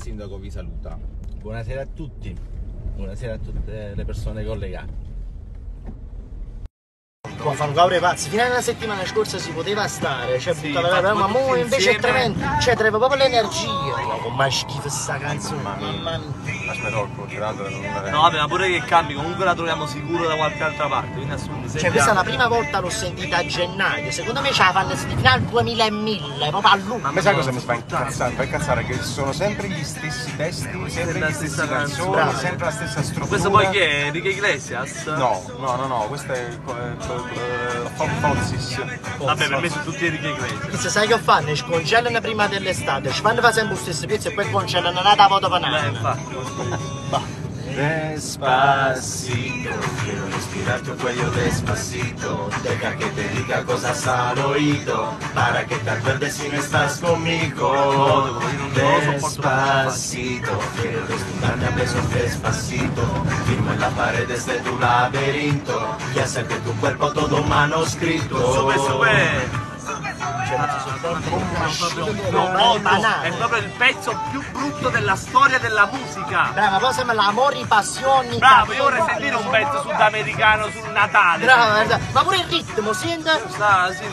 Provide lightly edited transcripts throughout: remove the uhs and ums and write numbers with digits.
sindaco vi saluta. Buonasera a tutti, buonasera a tutte le persone collegate. Può fare un caure pazzi, fino alla settimana scorsa si poteva stare, cioè sì, buttava ma mo invece è insieme. tremendo, cioè trema proprio l'energia. Ma come schifo sta canzone, mamma mia. Aspetta, ho considerato non No, vabbè, ma pure che cambi, comunque la troviamo sicuro da qualche altra parte, quindi assolutamente. Cioè questa è la prima volta l'ho sentita a gennaio, secondo me ce la fanno fino al 2000 e 1000, proprio a luglio. A me sai cosa mi fa incazzare? Mi fa incazzare che sono sempre gli stessi testi, sempre la le stesse stessa canzoni, canzone. sempre la stessa struttura. Questo poi chi è? Enrique Iglesias? No, questo è Fonsis. Vabbè, per me sono tutti Enrique Iglesias. Chissà, sai che fanno? Scongellano prima dell'estate, ci fanno sempre lo stesso pezzo e poi congelano nata volta per Infatti. Despacito, quiero respirar tu cuello despacito. Deja que te diga cosas al oído, para que te acuerdes si no estás conmigo. Despacito, quiero desnudarte a besos despacito. Firmo en las paredes de tu laberinto y hacer de tu cuerpo todo manuscrito. Sube. È proprio il pezzo più brutto della storia della musica. Brava, poi sembra l'amore, i passioni. Bravo, io vorrei sentire un pezzo sudamericano sul Natale. Brava, ma pure il ritmo, senti? Sta, sì,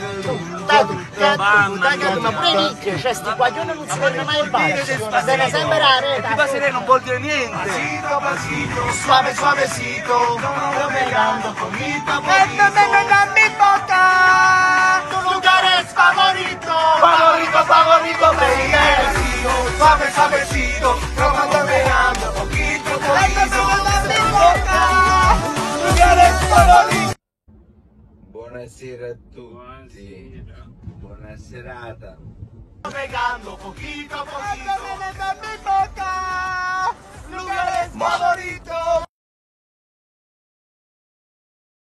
Ma pure i ritmi, cioè sti guaglioni non si ferma mai in basso. Deve sempre la rete. Ti passerei non vuol dire niente. Suave, suavecito, pegando con mi mi boca, tu lugar es favorito. favorito, baby. Suave, suavecito, tomándome ando poquito, mi boca, tu eres favorito. Buonasera a tutti, buona serata. Pegando poquito, poquito.